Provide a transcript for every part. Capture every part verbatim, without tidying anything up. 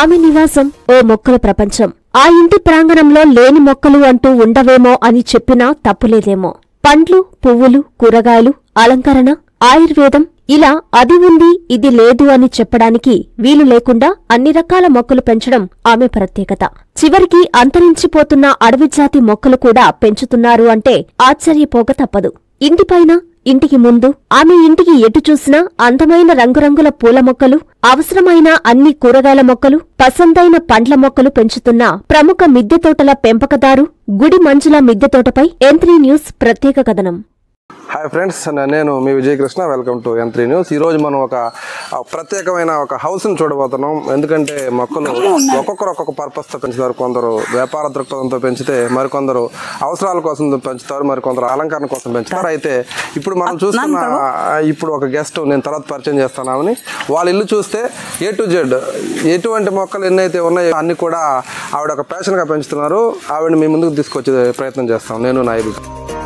ఆమె నివాసం ఓ మొక్కల ప్రపంచం. ఆ ఇంటి ప్రాంగణంలో లేని మొక్కలు అంటూ ఉండవేమో అని చెప్పినా తప్పులేదేమో. పండ్లు, పువ్వులు, కూరగాయలు, అలంకరణ, ఆయుర్వేదం ఇలా అది ఉంది ఇది లేదు అని చెప్పడానికి వీలు లేకుండా అన్ని రకాల మొక్కలు పెంచడం ఆమె ప్రత్యేకత. చివరికి అంతరించిపోతున్న అడవిజాతి మొక్కలు కూడా పెంచుతున్నారు అంటే ఆశ్చర్యపోక తప్పదు. ఇంటిపైన, ఇంటికి ముందు, ఆమె ఇంటికి ఎటు చూసినా అందమైన రంగురంగుల పూల మొక్కలు, అవసరమైన అన్ని కూరగాయల మొక్కలు, పసందైన పండ్ల మొక్కలు పెంచుతున్న ప్రముఖ మిద్దె తోటల పెంపకదారు గుడి మంజుల మిద్దె తోటపై ఎన్ త్రీ న్యూస్ ప్రత్యేక కథనం. హాయ్ ఫ్రెండ్స్, నేను మీ Vijayakrishna. Welcome to N three news. ఈరోజు మనం ఒక ప్రత్యేకమైన ఒక హౌస్ని చూడబోతున్నాం. ఎందుకంటే మొక్కలు ఒక్కొక్కరు ఒక్కొక్క పర్పస్తో పెంచుతారు. కొందరు వ్యాపార దృక్పథంతో పెంచితే, మరికొందరు అవసరాల కోసం పెంచుతారు, మరికొందరు అలంకరణ కోసం పెంచుతారు. అయితే ఇప్పుడు మనం చూస్తున్న ఇప్పుడు ఒక గెస్ట్ నేను తర్వాత పరిచయం చేస్తున్నామని, వాళ్ళ ఇల్లు చూస్తే ఏ టు జెడ్ ఎటువంటి మొక్కలు ఎన్నైతే ఉన్నాయో అన్ని కూడా ఆవిడ ఒక ప్యాషన్గా పెంచుతున్నారు. ఆవిడని మీ ముందుకు తీసుకొచ్చే ప్రయత్నం చేస్తాం నేను నా ఇల్లు.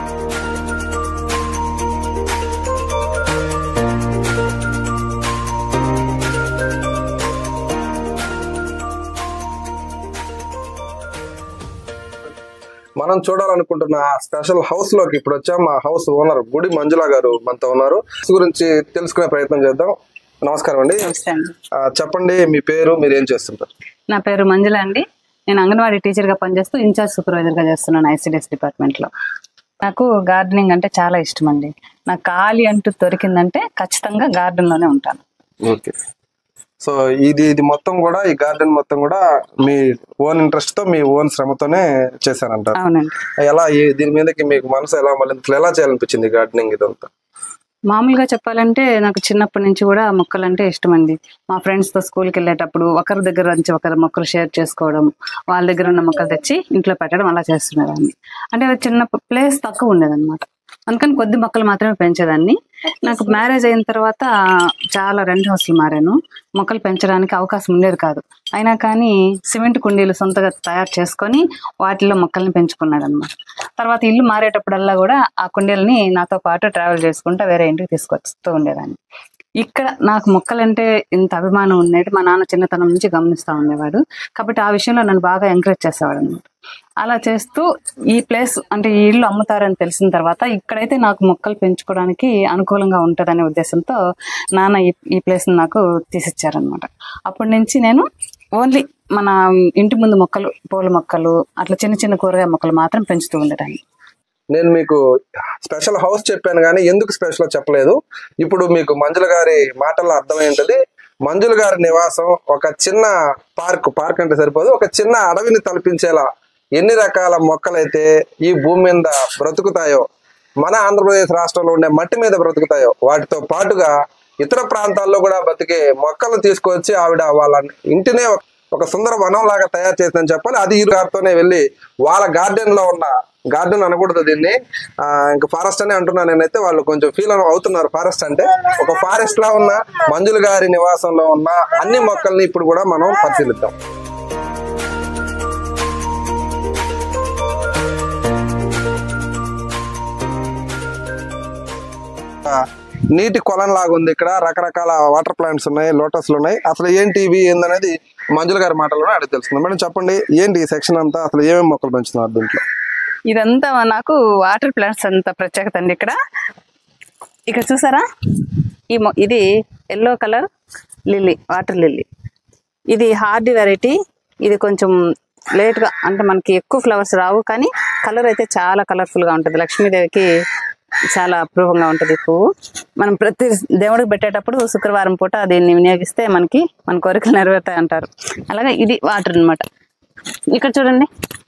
మనం చూడాలనుకుంటున్న స్పెషల్ హౌస్ లోకి ఇప్పుడు వచ్చాం. మా హౌస్ ఓనర్ గుడి మంజుల గారు మనతో ఉన్నారు. గురించి తెలుసుకునే ప్రయత్నం చేద్దాం. నమస్కారం అండి. చెప్పండి, మీ పేరు, మీరు ఏం చేస్తుంటారు? నా పేరు మంజుల అండి. నేను అంగన్వాడీ టీచర్ గా పనిచేస్తూ ఇన్ఛార్జ్ సూపర్వైజర్ గా చేస్తున్నాను ఐసిడిఎస్ డిపార్ట్మెంట్ లో. నాకు గార్డెనింగ్ అంటే చాలా ఇష్టం అండి. నాకు ఖాళీ అంటూ దొరికిందంటే ఖచ్చితంగా గార్డెన్ లోనే ఉంటాను. ఓకే, సో ఇది ఇది మొత్తం కూడా ఈ గార్డెన్ మొత్తం కూడా మీ ఓన్ ఇంట్రెస్ట్ తో, మీ ఓన్ శ్రమతోనే చేశానంటారు. అవునండి. ఎలా దీని మీదకి మీకు మనసు ఎలా మళ్ళీ ఎలా చేయాలనిపించింది గార్డెనింగ్ ఇదంతా? మామూలుగా చెప్పాలంటే నాకు చిన్నప్పటి నుంచి కూడా మొక్కలు అంటే ఇష్టం అండి. మా ఫ్రెండ్స్ తో స్కూల్కి వెళ్ళేటప్పుడు ఒకరి దగ్గర నుంచి ఒకరి మొక్కలు షేర్ చేసుకోవడం, వాళ్ళ దగ్గర ఉన్న మొక్కలు తెచ్చి ఇంట్లో పెట్టడం అలా చేస్తుండేదాన్ని. అంటే చిన్న ప్లేస్ తక్కువ ఉండేదన్నమాట. అందుకని కొద్ది మొక్కలు మాత్రమే పెంచేదాన్ని. నాకు మ్యారేజ్ అయిన తర్వాత చాలా రెండు హౌస్లు మారాను. మొక్కలు పెంచడానికి అవకాశం ఉండేది కాదు. అయినా కానీ సిమెంట్ కుండీలు సొంతగా తయారు చేసుకొని వాటిల్లో మొక్కల్ని పెంచుకున్నాను అనమాట. తర్వాత ఇల్లు మారేటప్పుడల్లా కూడా ఆ కుండీలని నాతో పాటు ట్రావెల్ చేసుకుంటూ వేరే ఇంటికి తీసుకొస్తూ ఉండేదాన్ని. ఇక్కడ నాకు మొక్కలంటే ఇంత అభిమానం ఉండేది మా నాన్న చిన్నతనం నుంచి గమనిస్తూ ఉండేవాడు. కాబట్టి ఆ విషయంలో నన్ను బాగా ఎంకరేజ్ చేసేవాడు అనమాట. అలా చేస్తూ ఈ ప్లేస్ అంటే ఈ ఇల్లు అమ్ముతారని తెలిసిన తర్వాత ఇక్కడైతే నాకు మొక్కలు పెంచుకోవడానికి అనుకూలంగా ఉంటుందనే ఉద్దేశంతో నాన్న ఈ ఈ ప్లేస్ని నాకు తీసిచ్చారనమాట. అప్పటి నుంచి నేను ఓన్లీ మన ఇంటి ముందు మొక్కలు, పూల మొక్కలు, అట్లా చిన్న చిన్న కూరగాయ మొక్కలు మాత్రం పెంచుతూ ఉండేదాన్ని. నేను మీకు స్పెషల్ హౌస్ చెప్పాను కానీ ఎందుకు స్పెషల్ చెప్పలేదు. ఇప్పుడు మీకు మంజుల గారి మాటల్లో అర్థమైంటది. మంజుల గారి నివాసం ఒక చిన్న పార్క్ పార్క్ అంటే సరిపోదు, ఒక చిన్న అడవిని తలపించేలా ఎన్ని రకాల మొక్కలైతే ఈ భూమి మీద బ్రతుకుతాయో, మన ఆంధ్రప్రదేశ్ రాష్ట్రంలో ఉండే మట్టి మీద బ్రతుకుతాయో, వాటితో పాటుగా ఇతర ప్రాంతాల్లో కూడా బతికే మొక్కలను తీసుకొచ్చి ఆవిడ వాళ్ళ ఇంటినే ఒక సుందర వనం లాగా తయారు చేసిందని చెప్పాలి. అది ఈ గారితోనే వెళ్ళి వాళ్ళ గార్డెన్ లో ఉన్న, గార్డెన్ అనకూడదు దీన్ని, ఆ ఇంకా ఫారెస్ట్ అనే అంటున్నాను నేనైతే, వాళ్ళు కొంచెం ఫీల్ అవుతున్నారు ఫారెస్ట్ అంటే. ఒక ఫారెస్ట్ లో ఉన్న మంజుల గారి నివాసంలో ఉన్న అన్ని మొక్కల్ని ఇప్పుడు కూడా మనం పరిశీలిద్దాం. నీటి కొలం లాగా ఉంది ఇక్కడ. రకరకాల వాటర్ ప్లాంట్స్ ఉన్నాయి, లోటస్లు ఉన్నాయి. అసలు ఏంటి ఇవి ఏందనేది మంజుల గారి మాటలోనే అడిగి తెలుసుకుందాం. మేడం చెప్పండి, ఏంటి ఈ సెక్షన్ అంతా, అసలు ఏమేమి మొక్కలు పెంచుతున్నారు దీంట్లో? ఇదంతా నాకు వాటర్ ప్లాంట్స్ అంత ప్రత్యేకత అండి. ఇక్కడ ఇక్కడ చూసారా, ఈ ఇది yellow colour lily, water lily. ఇది హార్డ్ వెరైటీ. ఇది కొంచెం లేట్గా అంటే మనకి ఎక్కువ ఫ్లవర్స్ రావు, కానీ కలర్ అయితే చాలా కలర్ఫుల్గా ఉంటుంది. లక్ష్మీదేవికి చాలా అపూర్వంగా ఉంటుంది పువ్వు. మనం ప్రతి దేవుడికి పెట్టేటప్పుడు శుక్రవారం పూట దీన్ని వినియోగిస్తే మనకి మన కోరికలు నెరవేరుతాయి అంటారు. అలాగే ఇది వాటర్ అనమాట. ఇక్కడ చూడండి,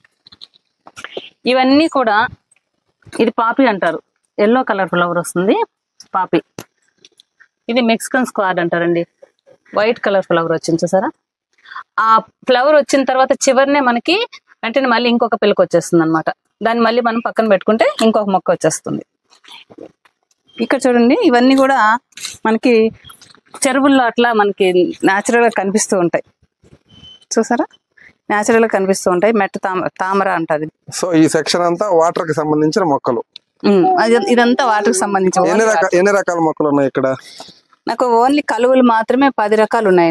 ఇవన్నీ కూడా ఇది పాపీ అంటారు. ఎల్లో కలర్ ఫ్లవర్ వస్తుంది, పాపీ. ఇది మెక్సికన్ స్క్వాడ్ అంటారండి. వైట్ కలర్ ఫ్లవర్ వచ్చింది చూసారా. ఆ ఫ్లవర్ వచ్చిన తర్వాత చివరినే మనకి వెంటనే మళ్ళీ ఇంకొక పిల్లకి వచ్చేస్తుంది అనమాట. దాన్ని మళ్ళీ మనం పక్కన పెట్టుకుంటే ఇంకొక మొక్క వచ్చేస్తుంది. ఇక్కడ చూడండి, ఇవన్నీ కూడా మనకి చెరువుల్లో అట్లా మనకి న్యాచురల్ గా కనిపిస్తూ ఉంటాయి. చూసారా, న్యాచురల్ గా కనిపిస్తూ ఉంటాయి. మెట్ట తామ తామర అంటది. సో ఈ సెక్షన్ అంతా వాటర్ కి సంబంధించిన మొక్కలు. ఇదంతా వాటర్ కి సంబంధించిన ఎన్ని రకాల మొక్కలు ఉన్నాయి ఇక్కడ? నాకు ఓన్లీ కలువలు మాత్రమే పది రకాలు ఉన్నాయండి.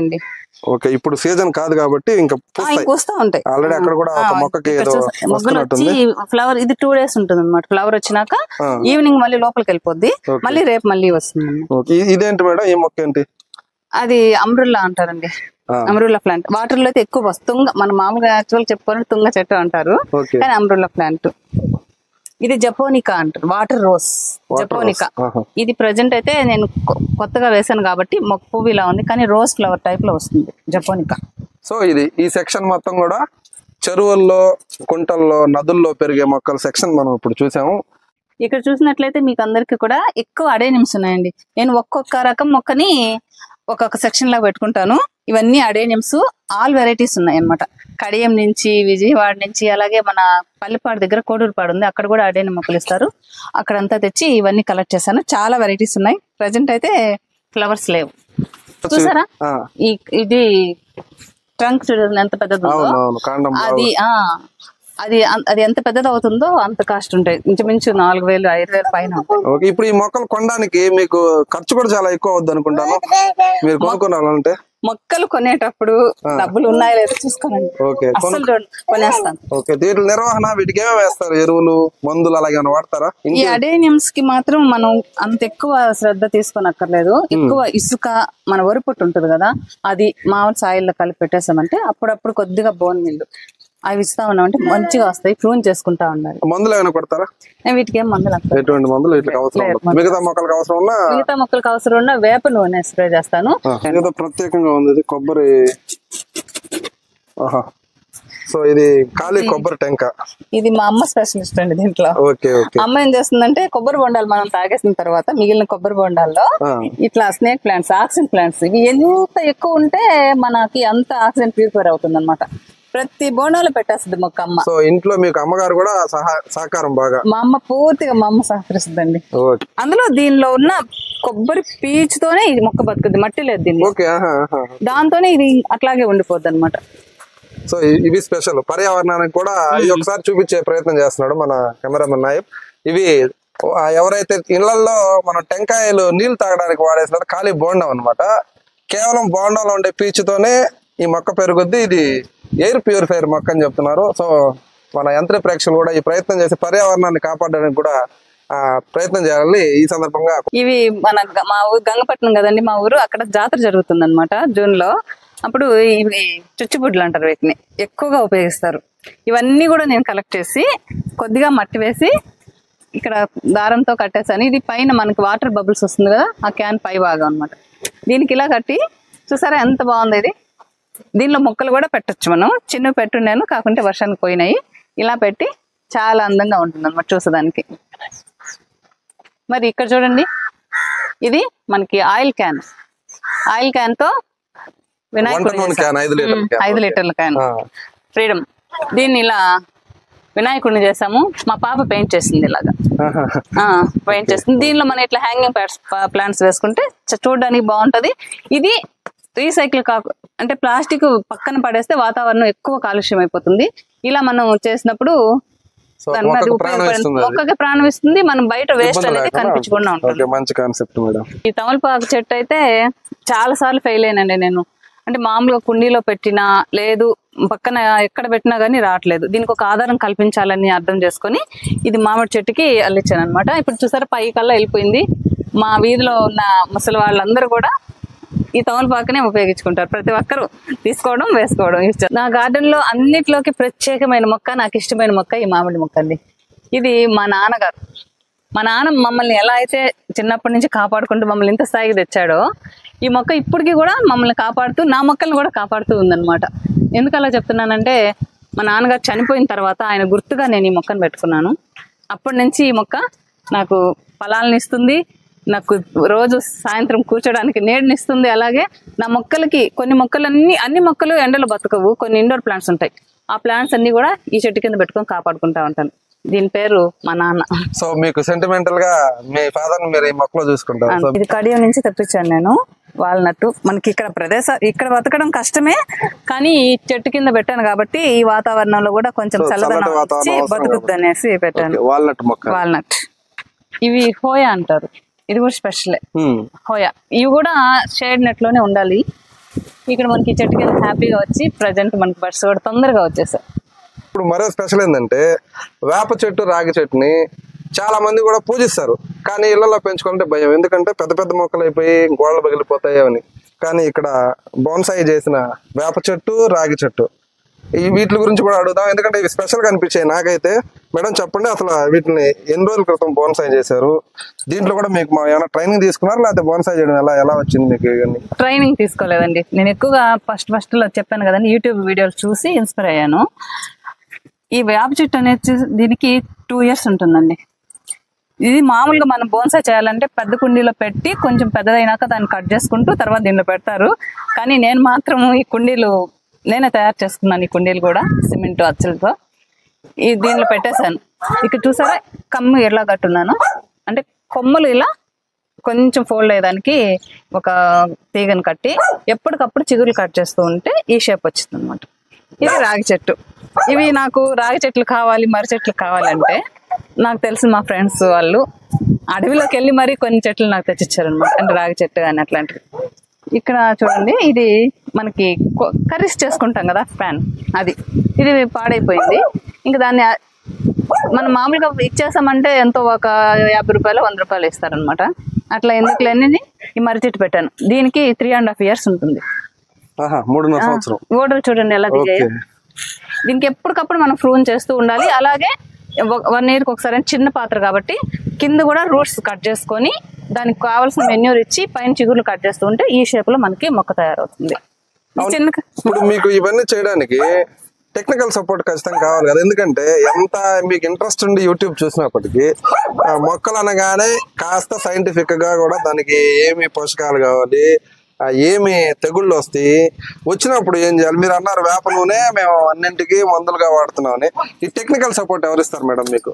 ఓకే, ఇప్పుడు సీజన్ కాదు కాబట్టి ఇంకా వస్తూ ఉంటాయి ఆల్రెడీ అక్కడ కూడా ఒక మొక్కకి ఏదో మొగ్గలు వచ్చి ఫ్లవర్ ఇది టూ డేస్ ఉంటుంది అనమాట. ఫ్లవర్ వచ్చినాక ఈవినింగ్ మళ్ళీ లోపలికి వెళ్ళిపోద్ది, మళ్ళీ రేపు మళ్ళీ వస్తుంది. ఇదేంటి మేడం ఈ మొక్క ఏంటి? అది అమ్రుల్లా అంటారండి, అమ్రుల్లా ప్లాంట్. వాటర్ లో అయితే ఎక్కువ వస్తుంది. తుంగ మన మామూలుగా యాక్చువల్ చెప్పుకోవాలంటే తుంగ చెట్టు అంటారు, కానీ అమ్రుల్లా ప్లాంట్. ఇది జపోనికా అంటారు, వాటర్ రోజ్ జపోనికా. ఇది ప్రజెంట్ అయితే నేను కొత్తగా వేసాను కాబట్టి మొక్క పువ్వు ఇలా ఉంది, కానీ రోజ్ ఫ్లవర్ టైప్ లో వస్తుంది జపోనికా. సో ఇది ఈ సెక్షన్ మొత్తం కూడా చెరువుల్లో, కుంటల్లో, నదుల్లో పెరిగే మొక్కల సెక్షన్ మనం ఇప్పుడు చూసాము. ఇక్కడ చూసినట్లయితే మీకు అందరికి కూడా ఎక్కువ అడేనిమ్స్ ఉన్నాయండి. నేను ఒక్కొక్క రకం మొక్కని ఒక్కొక్క సెక్షన్ లాగా పెట్టుకుంటాను. ఇవన్నీ అడేనిమ్స్, ఆల్ వెరైటీస్ ఉన్నాయి అనమాట. కడియం నుంచి, విజయవాడ నుంచి, అలాగే మన పల్లిపాడు దగ్గర కోడూరుపాడు ఉంది, అక్కడ కూడా అడేని మొక్కలు ఇస్తారు. అక్కడంతా తెచ్చి ఇవన్నీ కలెక్ట్ చేశాను. చాలా వెరైటీస్ ఉన్నాయి. ప్రజెంట్ అయితే ఫ్లవర్స్ లేవు. చూసారా ఇది ట్రంక్ చూడండి ఎంత పెద్దది అది. ఆ అది అది ఎంత పెద్దది అవుతుందో అంత కాస్ట్ ఉంటాయి, ఇంచుమించు నాలుగు వేలు ఐదు వేలు పైన. ఇప్పుడు ఈ మొక్కలు కొనడానికి మీకు ఖర్చు కూడా చాలా ఎక్కువ అవుద్ది అనుకుంటాను. మీరు కొనుక్కోవాలంటే మొక్కలు కొనేటప్పుడు డబ్బులు ఉన్నాయో లేదో చూసుకోనండి, కొనేస్తాను. దీంట్లో నిర్వహణ వీటికి ఏమేమి వేస్తారు? ఎరువులు, మందులు అలాగే వాడతారా? ఈ అడేనియమ్స్ కి మాత్రం మనం అంత ఎక్కువ శ్రద్ధ తీసుకోనక్కర్లేదు. ఎక్కువ ఇసుక, మన వరిపుట్టు ఉంటుంది కదా, అది మామూలు సాయిల్లో కలిపి పెట్టేసామంటే అప్పుడప్పుడు కొద్దిగా బోన్ మిల్లు అవి ఇస్తా ఉన్నాం అంటే మంచిగా వస్తాయి. ప్రూన్ చేసుకుంటా ఉండాలి. మందులు ఏమైనా కొడతారా? వీటికి ఏం మందులు ఎటువంటి మందులు మిగతా మొక్కలకు అవసరం ఉన్నా మిగతా మొక్కలకు అవసరం ఉన్నా వేప నూనె స్ప్రే చేస్తాను. ప్రత్యేకంగా ఉంది ఇది కొబ్బరి. సో ఇది ఖాళీ కొబ్బరి టెంక. ఇది మా అమ్మ స్పెషలిస్ట్ అండి దీంట్లో. అమ్మ ఏం చేస్తుందంటే కొబ్బరి బొండాలు మనం తాగేసిన తర్వాత మిగిలిన కొబ్బరి బొండాల్లో ఇట్లా స్నేక్ ప్లాంట్స్, ఆక్సిజన్ ప్లాంట్స్, ఇవి ఎంత ఎక్కువ ఉంటే మనకి అంత ఆక్సిజన్ ప్యూరిఫై అవుతుంది అనమాట. ప్రతి బోనాలు పెట్టేస్తుంది మొక్క అమ్మ. సో ఇంట్లో మీకు అమ్మగారు కూడా సహకారం బాగా? మా అమ్మ పూర్తిగా మా అమ్మ సహకరిస్తుందండి. అందులో దీనిలో ఉన్న కొబ్బరి పీచుతోనే ఇది మొక్క బతుకుద్ది, మట్టి లేదు దీన్ని, దాంతోనే ఇది అట్లాగే ఉండిపోద్ది అనమాట. సో ఇవి స్పెషల్ పర్యావరణానికి కూడా ఇది ఒకసారి చూపించే ప్రయత్నం చేస్తున్నాడు మన కెమెరామెన్ నాయబ్. ఇవి ఎవరైతే ఇళ్లలో మన టెంకాయలు నీళ్లు తాగడానికి వాడేసినారో ఖాళీ బోండం అనమాట. కేవలం బోండంలో ఉండే పీచుతోనే ఈ మొక్క పెరుగుద్ది. ఇది ఎయిర్ ప్యూరిఫైర్ మొక్క అని చెప్తున్నారు. సో మన యంత్ర ప్రేక్షకులు కూడా ఈ ప్రయత్నం చేసి పర్యావరణాన్ని కాపాడడానికి కూడా ఆ ప్రయత్నం చేయాలి. ఈ సందర్భంగా ఇవి మన మా ఊరు గంగపట్నం కదండి, మా ఊరు అక్కడ జాతర జరుగుతుంది అనమాట జూన్ లో. అప్పుడు ఇవి చుచ్చుబుడ్లు అంటారు, వీటిని ఎక్కువగా ఉపయోగిస్తారు. ఇవన్నీ కూడా నేను కలెక్ట్ చేసి కొద్దిగా మట్టి వేసి ఇక్కడ దారంతో కట్టేసాను. ఇది పైన మనకి వాటర్ బబుల్స్ వస్తుంది కదా, ఆ క్యాన్ పై భాగం అనమాట. దీనికి ఇలా కట్టి చూసారా ఎంత బాగుంది ఇది. దీనిలో మొక్కలు కూడా పెట్టచ్చు మనం. చిన్న పెట్టున్నాను కాకుంటే వర్షానికి పోయినాయి. ఇలా పెట్టి చాలా అందంగా ఉంటుంది అన్నమాట చూసేదానికి. మరి ఇక్కడ చూడండి, ఇది మనకి ఆయిల్ క్యాన్. ఆయిల్ క్యాన్ తో వినాయకుడు ఐదు లీటర్ల క్యాన్ ఫ్రీడమ్. దీన్ని ఇలా వినాయకుడిని చేసాము. మా పాప పెయింట్ చేసింది ఇలాగా, పెయింట్ చేసింది. దీనిలో మనం ఇట్లా హ్యాంగింగ్ ప్లాంట్స్ వేసుకుంటే చూడడానికి బాగుంటది. ఇది రీసైకిల్ కాకు అంటే ప్లాస్టిక్ పక్కన పడేస్తే వాతావరణం ఎక్కువ కాలుష్యం అయిపోతుంది. ఇలా మనం చేసినప్పుడు మొక్కకి ప్రాణం ఇస్తుంది, మనం బయట వేస్ట్ అనేది కనిపించకుండా ఉంటుంది. మంచి కాన్సెప్ట్ మేడం. ఈ తమలపాకు చెట్టు అయితే చాలా సార్లు ఫెయిల్ అయినండి నేను. అంటే మామూలుగా కుండీలో పెట్టినా లేదు, పక్కన ఎక్కడ పెట్టినా గానీ రావట్లేదు. దీనికి ఒక ఆధారం కల్పించాలని అర్థం చేసుకొని ఇది మామిడి చెట్టుకి అల్లించాను అనమాట. ఇప్పుడు చూసారా పై కల్లా వెళ్ళిపోయింది. మా వీధిలో ఉన్న ముసలి వాళ్ళందరూ కూడా ఈ తమలపాకునే ఉపయోగించుకుంటారు. ప్రతి ఒక్కరు తీసుకోవడం, వేసుకోవడం ఇష్టం. నా గార్డెన్ లో అన్నిట్లోకి ప్రత్యేకమైన మొక్క, నాకు ఇష్టమైన మొక్క ఈ మామిడి మొక్క అండి. ఇది మా నాన్నగారు, మా నాన్న మమ్మల్ని ఎలా అయితే చిన్నప్పటి నుంచి కాపాడుకుంటూ మమ్మల్ని ఇంత స్థాయికి తెచ్చాడో, ఈ మొక్క ఇప్పటికీ కూడా మమ్మల్ని కాపాడుతూ నా మొక్కలను కూడా కాపాడుతూ ఉందన్నమాట. ఎందుకు అలా చెప్తున్నానంటే, మా నాన్నగారు చనిపోయిన తర్వాత ఆయన గుర్తుగా నేను ఈ మొక్కను పెట్టుకున్నాను. అప్పటి నుంచి ఈ మొక్క నాకు ఫలాలను ఇస్తుంది, నాకు రోజు సాయంత్రం కూర్చోడానికి నీడనిస్తుంది. అలాగే నా మొక్కలకి కొన్ని మొక్కలన్నీ అన్ని మొక్కలు ఎండలో బతకవు, కొన్ని ఇండోర్ ప్లాంట్స్ ఉంటాయి. ఆ ప్లాంట్స్ అన్ని కూడా ఈ చెట్టు కింద పెట్టుకొని కాపాడుకుంటా ఉంటాను. దీని పేరు మా నాన్న. సో మీకు సెంటిమెంటల్ గా మీ ఫాదర్ మీరు ఈ మొక్కలో చూసుకుంటారు. ఇది కడియం నుంచి తెప్పించాను నేను, వాల్నట్. మనకి ఇక్కడ ప్రదేశం ఇక్కడ బతకడం కష్టమే, కానీ ఈ చెట్టు కింద పెట్టాను కాబట్టి ఈ వాతావరణంలో కూడా కొంచెం చల్లదనం వచ్చి బతుకుద్ది అనేసి పెట్టాను. వాల్నట్ మొక్క. వాల్నట్ ఇవి హోయా అంటారు, ఇది కూడా స్పెషలే హోయా. ఇవి కూడా షేడ్ నెట్ లోనే ఉండాలి. ఇక్కడ మనకి చెట్టు కింద హ్యాపీగా వచ్చి ప్రజెంట్ మనకి బర్డ్స్ కూడా తొందరగా వచ్చేసాయి. ఇప్పుడు మరో స్పెషల్ ఏంటంటే వేప చెట్టు రాగి చెట్టుని చాలా మంది కూడా పూజిస్తారు, కానీ ఇళ్లలో పెంచుకుంటే భయం, ఎందుకంటే పెద్ద పెద్ద మొక్కలు అయిపోయి గోడలు పగిలిపోతాయి అని. కానీ ఇక్కడ బోన్సాయి చేసిన వేప చెట్టు రాగి చెట్టు ఈ వీటి గురించి కూడా అడుగుదాం, ఎందుకంటే ఇవి స్పెషల్ గా అనిపించాయి నాకైతే. మేడం చెప్పండి, అసలు వీటిని ఎన్ని రోజుల క్రితం బోన్సాయి చేశారు? దీంట్లో కూడా మీకు ఏమైనా ట్రైనింగ్ తీసుకున్నారా, లేకపోతే బోన్సాయి చేయడం ఎలా ఎలా వచ్చింది మీకు? ఇవన్నీ ట్రైనింగ్ తీసుకోలేదండి, నేను ఎక్కువగా ఫస్ట్ ఫస్ట్ లో చెప్పాను కదండి, యూట్యూబ్ వీడియోలు చూసి ఇన్స్పైర్ అయ్యాను. ఈ వేప చెట్టు అనేది దీనికి టూ ఇయర్స్ ఉంటుందండి. ఇది మామూలుగా మనం బోన్సాయి చేయాలంటే పెద్ద కుండీలో పెట్టి కొంచెం పెద్దదైనాక దాన్ని కట్ చేసుకుంటూ తర్వాత దీనిలో పెడతారు. కానీ నేను మాత్రం ఈ కుండీలు నేనే తయారు చేసుకున్నాను. ఈ కుండీలు కూడా సిమెంట్ అచ్చులతో ఈ దీనిలో పెట్టేశాను. ఇక్కడ చూసారా కమ్ము ఎలా కట్టున్నాను అంటే కొమ్మలు ఇలా కొంచెం ఫోల్డ్ అయ్యేదానికి ఒక తీగను కట్టి ఎప్పటికప్పుడు చిగురులు కట్ చేస్తూ ఉంటే ఈ షేప్ వచ్చింది అనమాట. ఇది రాగి చెట్టు. ఇవి నాకు రాగి చెట్లు కావాలి, మర్రి చెట్లు కావాలంటే నాకు తెలిసిన మా ఫ్రెండ్స్ వాళ్ళు అడవిలోకి వెళ్ళి మరీ కొన్ని చెట్లు నాకు తెచ్చిచ్చారు అనమాట, అంటే రాగి చెట్టు కానీ అట్లాంటివి. ఇక్కడ చూడండి, ఇది మనకి కర్రీస్ చేసుకుంటాం కదా ప్యాన్, అది ఇది పాడైపోయింది. ఇంకా దాన్ని మనం మామూలుగా ఇచ్చేసామంటే ఎంతో ఒక యాభై రూపాయలు వంద రూపాయలు ఇస్తారనమాట. అట్లా ఎందుకు లేని ఈ మర్రి చెట్టు పెట్టాను. దీనికి త్రీ అండ్ హాఫ్ ఇయర్స్ ఉంటుంది. ఓడలు చూడండి ఎలా దిగాయి. దీనికి ఎప్పటికప్పుడు మనం ప్రూన్ చేస్తూ ఉండాలి. అలాగే వన్ ఇయర్కి ఒకసారి చిన్న పాత్ర కాబట్టి కింద కూడా రూట్స్ కట్ చేసుకొని దానికి కావాల్సిన మెన్యూర్ ఇచ్చి పైన చిగుర్లు కట్ చేస్తూ ఉంటే ఈ షేప్ లో మనకి మొక్క తయారవుతుంది. ఇప్పుడు మీకు ఇవన్నీ చేయడానికి టెక్నికల్ సపోర్ట్ ఖచ్చితంగా కావాలి కదా, ఎందుకంటే ఎంత మీకు ఇంట్రెస్ట్ ఉండి యూట్యూబ్ చూసినప్పటికీ మొక్కలు అనగానే కాస్త సైంటిఫిక్ గా కూడా దానికి ఏమి పోషకాలు కావాలి, ఏమి తెగుళ్ళు వస్తాయి, వచ్చినప్పుడు ఏం చేయాలి. మీరు అన్నారు వేప నూనె మేము అన్నింటికి మందులుగా వాడుతున్నామని. ఈ టెక్నికల్ సపోర్ట్ ఎవరు ఇస్తారు మేడం మీకు?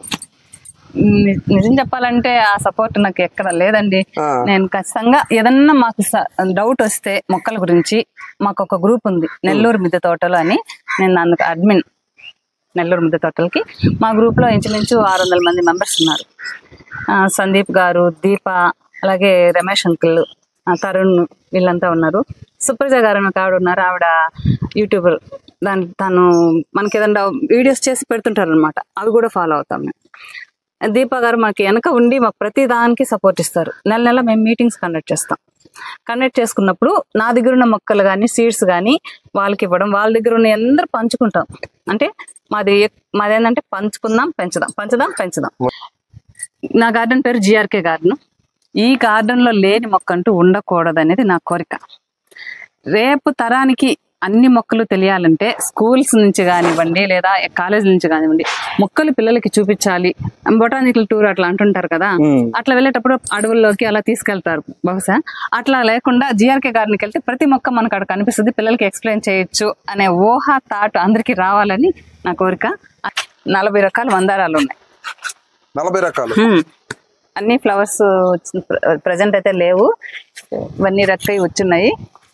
నిజం చెప్పాలంటే ఆ సపోర్ట్ నాకు ఎక్కడ లేదండి. నేను ఖచ్చితంగా ఏదన్నా మాకు డౌట్ వస్తే మొక్కల గురించి మాకు ఒక గ్రూప్ ఉంది, నెల్లూరు మిద్దె తోటలు అని. నేను అందుకు అడ్మిన్ నెల్లూరు మిద్దె తోటలకి. మా గ్రూప్ లో ఇంచుమించు ఆరు వందల మంది మెంబర్స్ ఉన్నారు. సందీప్ గారు, దీప, అలాగే రమేష్ అంకుల్, తరుణ్, వీళ్ళంతా ఉన్నారు. సుప్రజ గారు ఒక ఆవిడ ఉన్నారు, ఆవిడ యూట్యూబర్. దాని తను మనకి ఏదన్నా వీడియోస్ చేసి పెడుతుంటారు అనమాట, అవి కూడా ఫాలో అవుతాం మేము. దీప గారు మనకి వెనక ఉండి మాకు ప్రతి దానికి సపోర్ట్ ఇస్తారు. నెల నెల మేము మీటింగ్స్ కండక్ట్ చేస్తాం. కండక్ట్ చేసుకున్నప్పుడు నా దగ్గర ఉన్న మొక్కలు కానీ సీడ్స్ కానీ వాళ్ళకి ఇవ్వడం, వాళ్ళ దగ్గర ఉన్న అందరూ పంచుకుంటాం. అంటే మాది మాది ఏంటంటే పంచుకుందాం, పెంచుదాం, పంచుదాం, పెంచుదాం. నా గార్డెన్ పేరు జిఆర్కే గార్డెన్. ఈ గార్డెన్ లో లేని మొక్క అంటూ ఉండకూడదు అనేది నా కోరిక. రేపు తరానికి అన్ని మొక్కలు తెలియాలంటే స్కూల్స్ నుంచి కానివ్వండి లేదా కాలేజ్ నుంచి కానివ్వండి మొక్కలు పిల్లలకి చూపించాలి. బొటానికల్ టూర్ అట్లా అంటుంటారు కదా, అట్లా వెళ్ళేటప్పుడు అడవుల్లోకి అలా తీసుకెళ్తారు. బహుశా అట్లా లేకుండా జిఆర్కే గార్డెన్కి వెళ్తే ప్రతి మొక్క మనకు అక్కడ కనిపిస్తుంది, పిల్లలకి ఎక్స్ప్లెయిన్ చేయొచ్చు అనే ఊహ థాట్ అందరికి రావాలని నా కోరిక. నలభై రకాల మందారాలు ఉన్నాయి. నలభై రకాలు అన్ని ఫ్లవర్స్ ప్రజెంట్ అయితే లేవు, ఇవన్నీ రకాలు వచ్చున్నాయి.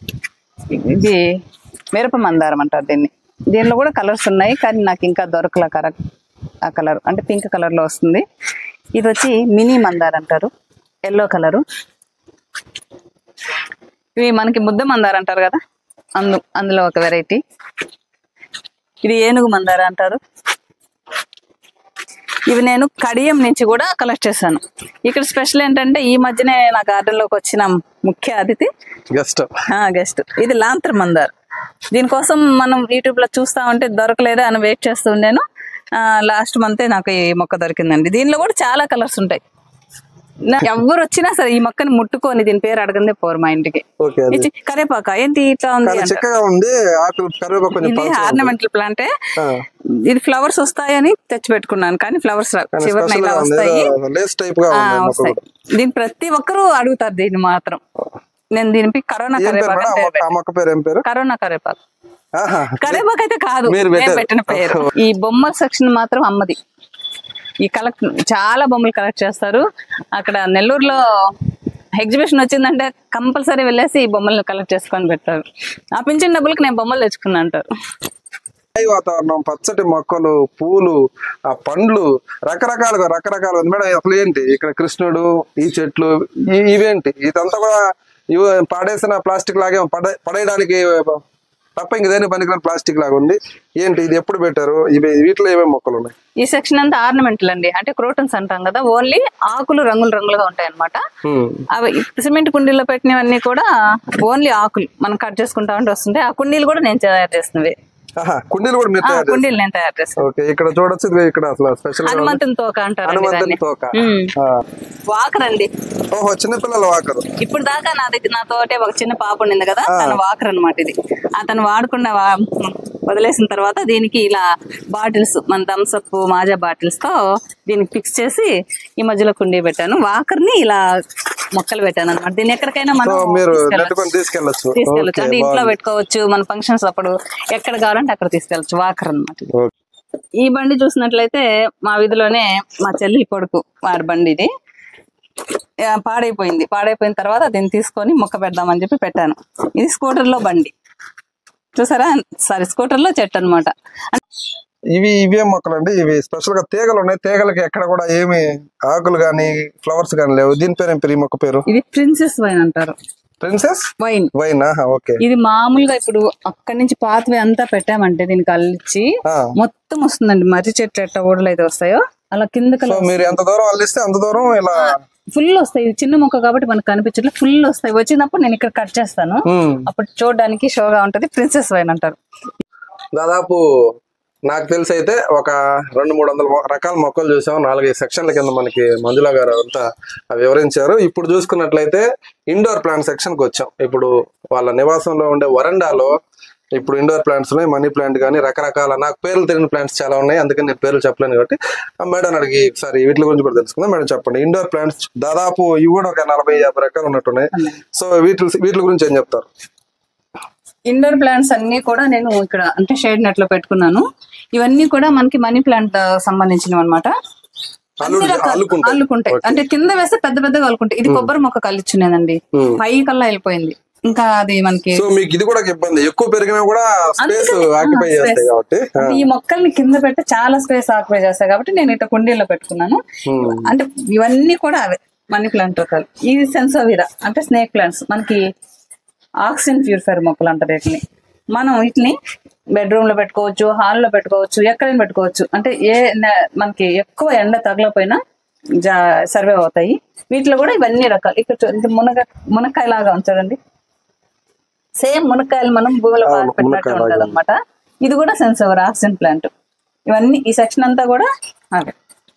ఇది మిరప మందారం అంటారు దీన్ని. దీనిలో కూడా కలర్స్ ఉన్నాయి, కానీ నాకు ఇంకా దొరకల కరెక్ట్ ఆ కలర్, అంటే పింక్ కలర్ లో వస్తుంది. ఇది వచ్చి మినీ మందార్ అంటారు, ఎల్లో కలరు. ఇవి మనకి ముద్ద మందార అంటారు కదా, అందు అందులో ఒక వెరైటీ. ఇది ఏనుగు మందార అంటారు. ఇవి నేను కడియం నుంచి కూడా కలెక్ట్ చేశాను. ఇక్కడ స్పెషల్ ఏంటంటే ఈ మధ్యనే నా గార్డెన్ లోకి వచ్చిన ముఖ్య అతిథి గెస్ట్ గెస్ట్ ఇది లాంతర్ మందార్. దీనికోసం మనం యూట్యూబ్ లో చూస్తా ఉంటే దొరకలేదా అని వెయిట్ చేస్తుండేను. లాస్ట్ మంతే నాకు ఈ మొక్క దొరికిందండి. దీనిలో కూడా చాలా కలర్స్ ఉంటాయి. ఎవరు వచ్చినా సరే ఈ మొక్కని ముట్టుకొని దీని పేరు అడగందే పోరు మా ఇంటికి. కరేపాక ఏంటి ఇట్లా ఉంది, ఇది ఆర్నమెంటల్ ప్లాంటే. ఇది ఫ్లవర్స్ వస్తాయని తెచ్చి పెట్టుకున్నాను, కానీ ఫ్లవర్స్ చివరిన ఇలా వస్తాయి. వస్తాయి దీని ప్రతి ఒక్కరు అడుగుతారు దీన్ని మాత్రం. నేను దీనికి కరోనా కరేపాకు కరోనా కరేపాకు కరేపాకు అయితే కాదు నేను పెట్టిన పేరు. ఈ బొమ్మల సెక్షన్ మాత్రం అమ్మది. ఈ కలెక్ట్ చాలా బొమ్మలు కలెక్ట్ చేస్తారు. అక్కడ నెల్లూరులో ఎగ్జిబిషన్ వచ్చిందంటే కంపల్సరీ వెళ్ళేసి ఈ బొమ్మలను కలెక్ట్ చేసుకొని పెట్టారు. ఆ పింఛన్ డబ్బులకి నేను బొమ్మలు తెచ్చుకున్నా అంటారు. వాతావరణం, పచ్చటి మొక్కలు, పూలు, ఆ పండ్లు రకరకాలుగా రకరకాలుగా మేడం. అసలు ఏంటి ఇక్కడ కృష్ణుడు, ఈ చెట్లు, ఇవేంటి ఇదంతా కూడా ఇవి పాడేసిన ప్లాస్టిక్ లాగే పడే పడేయడానికి తప్ప ఇంక దేని పనికిరాని ప్లాస్టిక్ లాగా ఉంది. ఏంటి ఇది ఎప్పుడు పెట్టారు? ఇవి వీటిలో ఏమేమి మొక్కలు ఉన్నాయి? ఈ సెక్షన్ అంతా ఆర్నమెంటల్ అండి, అంటే క్రోటన్స్ అంటాం కదా, ఓన్లీ ఆకులు రంగులు రంగులుగా ఉంటాయి అనమాట. అవి సిమెంట్ కుండీల్లో పెట్టినవన్నీ కూడా ఓన్లీ ఆకులు మనం కట్ చేసుకుంటా ఉంటే వస్తుంటాయి. ఆ కుండీలు కూడా నేను తయారు చేసినవి. కుండీలు కూడా మీరు తయారు కుండీలు నేను తయారు చేస్తాను. ఓకే, ఇక్కడ చూడొచ్చు. ఇక్కడ అసలు స్పెషల్ హనుమంతుని తోక అంటారు. వాకర్ అండి. ఓహో, చిన్నపిల్లల వాకర్. ఇప్పుడు దాకా నా దగ్గర నాతోటే ఒక చిన్న పాప ఉండింది కదా, తన వాకర్ అనమాట ఇది. అతను వాడకుండా వదిలేసిన తర్వాత దీనికి ఇలా బాటిల్స్, మన థమ్స్ అప్ మాజా బాటిల్స్ తో దీనికి ఫిక్స్ చేసి ఈ మధ్యలో కుండీ పెట్టాను. వాకర్ ని ఇలా మొక్కలు పెట్టాను అనమాట. దీన్ని ఎక్కడికైనా మనం తీసుకెళ్ళచ్చు. తీసుకెళ్ళచ్చు అంటే ఇంట్లో పెట్టుకోవచ్చు, మన ఫంక్షన్స్ అప్పుడు ఎక్కడ కావాలంటే అక్కడ తీసుకెళ్ళచ్చు. వాకర్ అనమాట. ఈ బండి చూసినట్లయితే మా వీధిలోనే మా చెల్లి కొడుకు వారి బండి ఇది. పాడైపోయింది. పాడైపోయిన తర్వాత దీన్ని తీసుకొని మొక్క పెడదామని చెప్పి పెట్టాను. ఇది స్కూటర్ లో బండి చూసారా, సారీ స్కూటర్ లో చెట్టు అనమాట. ఇవి ఇవే మొక్కలు అండి. ఇవి స్పెషల్ గా తీగలు ఉన్నాయి. తీగలకి ఎక్కడ కూడా ఏమి ఆకులు గానీ ఫ్లవర్స్ గానీ లేవు. దీని పేరు ఏం పేరు? ఈ మొక్క పేరు ఇది ప్రిన్సెస్ వైన్ అంటారు. Princess vine vine okay. ఇది మామూలుగా ఇప్పుడు అక్కడి నుంచి పాతవే అంతా పెట్టామంటే దీనికి అల్లిచ్చి మొత్తం వస్తుందండి. మర్రి చెట్లు ఎట్ట ఓడలు అయితే వస్తాయో అలా కిందకి మీరు ఎంత దూరం అల్లిస్తే అంత దూరం ఇలా ఫుల్ వస్తాయి. చిన్న మొక్క కాబట్టి మనకు కనిపించట్లేదు, ఫుల్ వస్తాయి. వచ్చినప్పుడు నేను ఇక్కడ కట్ చేస్తాను, అప్పుడు చూడడానికి షోగా ఉంటది. ప్రిన్సెస్ వైన్ అంటారు. దాదాపు నాకు తెలిసి అయితే ఒక రెండు మూడు వందల రకాల మొక్కలు చూసాం. నాలుగైదు సెక్షన్ల కింద మనకి మంజుల గారు అంతా వివరించారు. ఇప్పుడు చూసుకున్నట్లయితే ఇండోర్ ప్లాంట్ సెక్షన్ కి వచ్చాం. ఇప్పుడు వాళ్ళ నివాసంలో ఉండే వరండాలో ఇప్పుడు ఇండోర్ ప్లాంట్స్ ఉన్నాయి, మనీ ప్లాంట్ కానీ రకరకాల నాకు పేర్లు తెలియని ప్లాంట్స్ చాలా ఉన్నాయి. అందుకని నేను పేర్లు చెప్పలేను కాబట్టి మేడం అడిగి ఒకసారి వీటి గురించి కూడా తెలుసుకుందాం. మేడం చెప్పండి, ఇండోర్ ప్లాంట్స్ దాదాపు ఇవి కూడా ఒక నలభై యాభై రకాలు ఉన్నట్టున్నాయి. సో వీటి వీటి గురించి ఏం చెప్తారు? ఇండోర్ ప్లాంట్స్ అన్ని కూడా నేను ఇక్కడ అంటే షేడ్ నెట్ లో పెట్టుకున్నాను. ఇవన్నీ కూడా మనకి మనీ ప్లాంట్ సంబంధించినవి అనమాట. అల్లుకుంటాయి అంటే కింద వేస్తే పెద్ద పెద్దగా అల్లుకుంటాయి. ఇది కొబ్బరి మొక్క కలిచ్చునేదండి, పై కల్లా వెళ్ళిపోయింది. ఇంకా అది మనకి ఇది కూడా ఇబ్బంది, ఎక్కువ పెరిగినా కూడా స్పేస్ ఆక్యుపై చేస్తాయి కాబట్టి ఈ మొక్కల్ని కింద పెట్టి చాలా స్పేస్ ఆక్యుపై చేస్తాయి కాబట్టి నేను ఇట్లా కుండీలో పెట్టుకున్నాను. అంటే ఇవన్నీ కూడా అవే మనీ ప్లాంట్ రకాలు. ఇది సెన్సోవిరా అంటే స్నేక్ ప్లాంట్స్, మనకి ఆక్సిజన్ ప్యూరిఫైర్ మొక్కలు అంటారు వీటిని. మనం వీటిని బెడ్రూమ్ లో పెట్టుకోవచ్చు, హాల్లో పెట్టుకోవచ్చు, ఎక్కడైనా పెట్టుకోవచ్చు. అంటే ఏ మనకి ఎక్కువ ఎండ తగలపోయినా జా సర్వే అవుతాయి. వీటిలో కూడా ఇవన్నీ రకాలు. ఇక్కడ మునగ మునక్కాయ లాగా ఉంచండి, సేమ్ మునక్కాయలు మనం భూమిలో పెట్టినట్టు ఉంటది అనమాట. ఇది కూడా సెన్సోవిరా ఆక్సిజన్ ప్లాంట్. ఇవన్నీ ఈ సెక్షన్ అంతా కూడా అదే.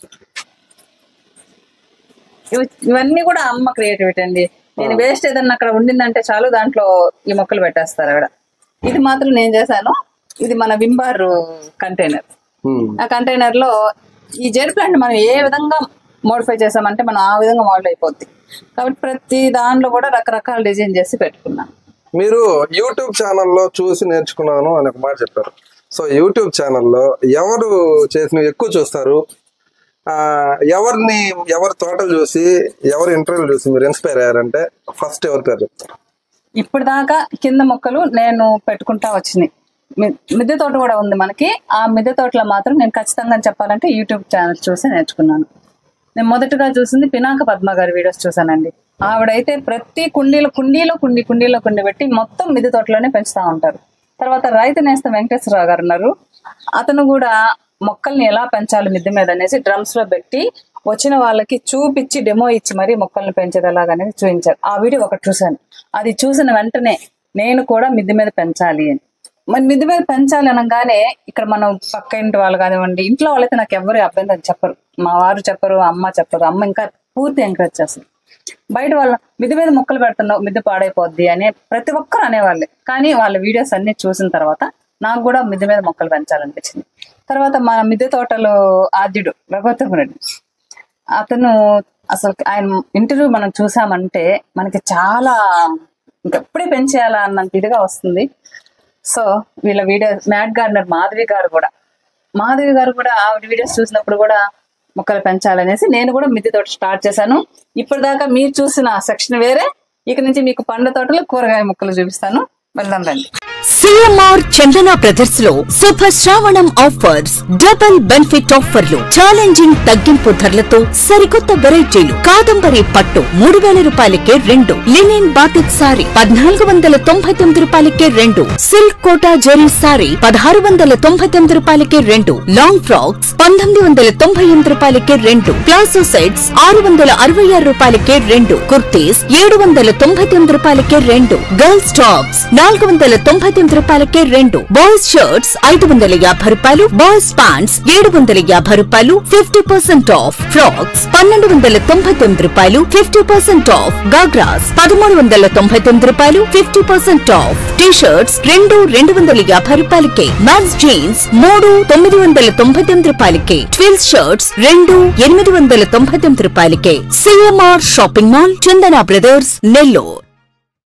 ఇవన్నీ కూడా అమ్మ క్రియేటివిటీ అండి. నేను వేస్ట్ ఏదన్నా అక్కడ ఉండిందంటే చాలు దాంట్లో ఈ మొక్కలు పెట్టేస్తారు ఆవిడ. ఇది మాత్రం నేను చేశాను. ఇది మన వింబార్ కంటైనర్. ఆ కంటైనర్ లో ఈ జెడ్ ప్లాంట్ మనం ఏ విధంగా మోడిఫై చేసామంటే మనం ఆ విధంగా మోడల్ అయిపోద్ది. కాబట్టి ప్రతి దానిలో కూడా రకరకాల డిజైన్ చేసి పెట్టుకున్నాను. మీరు యూట్యూబ్ ఛానల్లో చూసి నేర్చుకున్నాను అని ఒక మాట చెప్పారు. సో యూట్యూబ్ ఛానల్లో ఎవరు చేసినవి ఎక్కువ చూస్తారు? ఆ ఎవరిని ఎవరి తోటలు చూసి ఎవరు ఇంటర్వ్యూలు చూసి మీరు ఇన్స్పైర్ అయ్యారంటే ఫస్ట్ ఎవరి పేరు చెప్తారు? ఇప్పుడు దాకా కింద మొక్కలు నేను పెట్టుకుంటా వచ్చినాయి. మిద్దె తోట కూడా ఉంది మనకి. ఆ మిద్దె తోటలో మాత్రం నేను ఖచ్చితంగా చెప్పాలంటే యూట్యూబ్ ఛానల్ చూసి నేర్చుకున్నాను. నేను మొదటగా చూసింది పినాక పద్మ గారి వీడియోస్ చూసానండి. ఆవిడైతే ప్రతి కుండీలో కుండీలో కుండీ కుండీలో కుండీ పెట్టి మొత్తం మిద్దె తోటలోనే పెంచుతా ఉంటారు. తర్వాత రైతు నేస్తం వెంకటేశ్వరరావు గారు ఉన్నారు. అతను కూడా మొక్కల్ని ఎలా పెంచాలి మిద్దె మీద అనేసి డ్రమ్స్ లో పెట్టి వచ్చిన వాళ్ళకి చూపించి డెమో ఇచ్చి మరీ మొక్కల్ని పెంచేది ఎలాగనేది చూపించారు. ఆ వీడియో ఒకటి చూశాను. అది చూసిన వెంటనే నేను కూడా మిద్దె మీద పెంచాలి అని. మరి మిద్దె మీద పెంచాలి అనగానే ఇక్కడ మనం పక్క ఇంటి వాళ్ళు కానివ్వండి, ఇంట్లో వాళ్ళైతే నాకు ఎవరు అభ్యంతరం చెప్పరు. మా వారు చెప్పరు, అమ్మ చెప్పరు. అమ్మ ఇంకా పూర్తి ఎంకరేజ్ చేస్తుంది. బయట వాళ్ళ మిద్దె మీద మొక్కలు పెడుతున్నావు, మిద్దె పాడైపోద్ది అనే ప్రతి ఒక్కరు అనేవాళ్ళే. కానీ వాళ్ళ వీడియోస్ అన్ని చూసిన తర్వాత నాకు కూడా మిద్దె మీద మొక్కలు పెంచాలనిపించింది. తర్వాత మన మిద్దె తోటలో ఆద్యుడు రఘువత్తం రెడ్డి, అతను అసలు ఆయన ఇంటర్వ్యూ మనం చూసామంటే మనకి చాలా ఇంకెప్పుడే పెంచేయాలా అన్నంత ఇదిగా వస్తుంది. సో వీళ్ళ వీడియో మ్యాట్ గార్డెనర్ మాధవి గారు కూడా మాధవి గారు కూడా ఆవిడ వీడియోస్ చూసినప్పుడు కూడా మొక్కలు పెంచాలనేసి నేను కూడా మిద్దె తోట స్టార్ట్ చేశాను. ఇప్పటిదాకా మీరు చూసిన సెక్షన్ వేరే, ఇక నుంచి మీకు పండ్ల తోటలు కూరగాయ మొక్కలు చూపిస్తాను. వెళ్దాం రండి. సిఎంఆర్ చందన బ్రదర్స్ లో శుభ శ్రావణం ఆఫర్స్, డబుల్ బెనిఫిట్ ఆఫర్లు, ఛాలెంజింగ్ తగ్గింపు ధరలతో సరికొత్త వెరైటీలు. కాదంబరి పట్టు మూడు వేల రూపాయలకే రెండు, లినిన్ బాతిక్ సారీ పద్నాలుగు వందల తొంభై తొమ్మిది రూపాయలకే రెండు, సిల్క్ కోటా జెరీ సారీ పదహారు వందల తొంభై తొమ్మిది రూపాయలకే రెండు, లాంగ్ ఫ్రాక్స్ పంతొమ్మిది వందల తొంభై ఎనిమిది రూపాయలకే రెండు, ప్లాజో సెట్స్ ఆరు వందల అరవై ఆరు రూపాయలకే రెండు, కుర్తీస్ ఏడు వందల తొంభై తొమ్మిది రూపాయలకే రెండు, గర్ల్స్ టాప్స్ నాలుగు వందల తొంభై తొమ్మిది రూపాయలకే రెండు, బాయ్స్ షర్ట్స్ ఐదు వందల యాభై రూపాయలు, బాయ్స్ ప్యాంట్స్ ఏడు వందల యాభై రూపాయలు, ఫిఫ్టీ పర్సెంట్ ఆఫ్. ఫ్రాక్స్ పన్నెండు వందల తొంభై తొమ్మిది రూపాయలు, ఫిఫ్టీ పర్సెంట్ ఆఫ్. గాగ్రాస్ పదమూడు వందల తొంభై తొమ్మిది రూపాయలు, fifty percent off. T shirts రెండు రెండు వందల యాభై రూపాయలకే, మ్యాక్స్ జీన్స్ మూడు తొమ్మిది వందల తొంభై తొమ్మిది రూపాయలకే, ట్విల్స్ షర్ట్స్ రెండు ఎనిమిది వందల తొంభై తొమ్మిది రూపాయలకే. CMR shopping mall, Chandana brothers, Nellore.